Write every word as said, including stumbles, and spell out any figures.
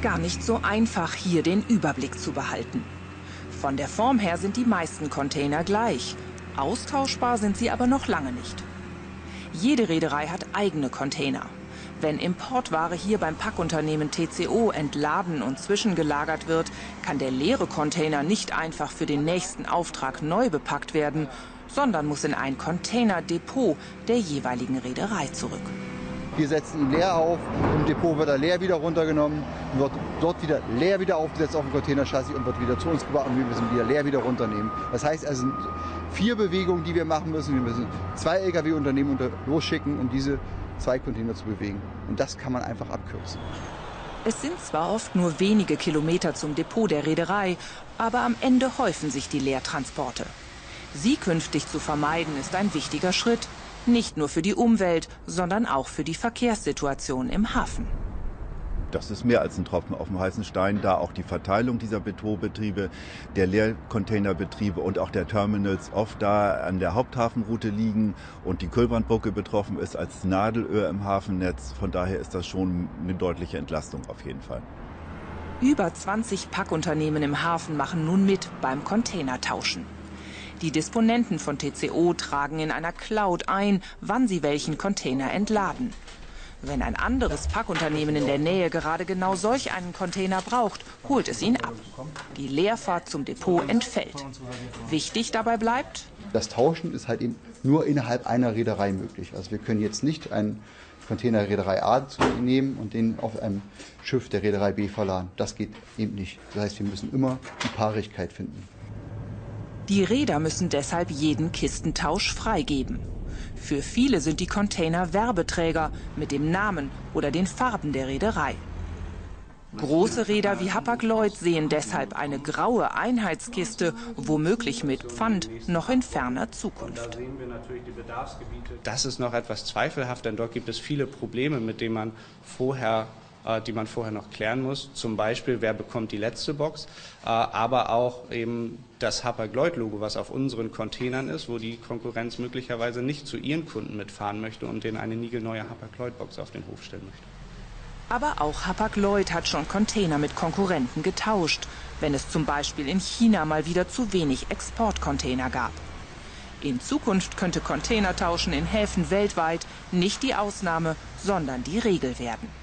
Gar nicht so einfach, hier den Überblick zu behalten. Von der Form her sind die meisten Container gleich. Austauschbar sind sie aber noch lange nicht. Jede Reederei hat eigene Container. Wenn Importware hier beim Packunternehmen T C O entladen und zwischengelagert wird, kann der leere Container nicht einfach für den nächsten Auftrag neu bepackt werden, sondern muss in ein Containerdepot der jeweiligen Reederei zurück. Wir setzen ihn leer auf, im Depot wird er leer wieder runtergenommen, wird dort wieder leer wieder aufgesetzt auf dem Containerchassis und wird wieder zu uns gebracht und wir müssen wieder leer wieder runternehmen. Das heißt, es sind vier Bewegungen, die wir machen müssen. Wir müssen zwei L K W-Unternehmen unter losschicken, um diese zwei Container zu bewegen. Und das kann man einfach abkürzen. Es sind zwar oft nur wenige Kilometer zum Depot der Reederei, aber am Ende häufen sich die Leertransporte. Sie künftig zu vermeiden, ist ein wichtiger Schritt. Nicht nur für die Umwelt, sondern auch für die Verkehrssituation im Hafen. Das ist mehr als ein Tropfen auf dem heißen Stein, da auch die Verteilung dieser Depotbetriebe, der Leercontainerbetriebe und auch der Terminals oft da an der Haupthafenroute liegen und die Kühlbrandbrücke betroffen ist als Nadelöhr im Hafennetz. Von daher ist das schon eine deutliche Entlastung auf jeden Fall. Über zwanzig Packunternehmen im Hafen machen nun mit beim Containertauschen. Die Disponenten von T C O tragen in einer Cloud ein, wann sie welchen Container entladen. Wenn ein anderes Packunternehmen in der Nähe gerade genau solch einen Container braucht, holt es ihn ab. Die Leerfahrt zum Depot entfällt. Wichtig dabei bleibt: Das Tauschen ist halt eben nur innerhalb einer Reederei möglich. Also wir können jetzt nicht einen Container Reederei A nehmen und den auf einem Schiff der Reederei B verladen. Das geht eben nicht. Das heißt, wir müssen immer die Paarigkeit finden. Die Reeder müssen deshalb jeden Kistentausch freigeben. Für viele sind die Container Werbeträger mit dem Namen oder den Farben der Reederei. Große Reeder wie Hapag-Lloyd sehen deshalb eine graue Einheitskiste, womöglich mit Pfand, noch in ferner Zukunft. Das ist noch etwas zweifelhaft, denn dort gibt es viele Probleme, mit denen man vorher die man vorher noch klären muss. Zum Beispiel, wer bekommt die letzte Box, aber auch eben das Hapag-Lloyd-Logo, was auf unseren Containern ist, wo die Konkurrenz möglicherweise nicht zu ihren Kunden mitfahren möchte und denen eine niegelneue Hapag-Lloyd-Box auf den Hof stellen möchte. Aber auch Hapag-Lloyd hat schon Container mit Konkurrenten getauscht, wenn es zum Beispiel in China mal wieder zu wenig Exportcontainer gab. In Zukunft könnte Containertauschen in Häfen weltweit nicht die Ausnahme, sondern die Regel werden.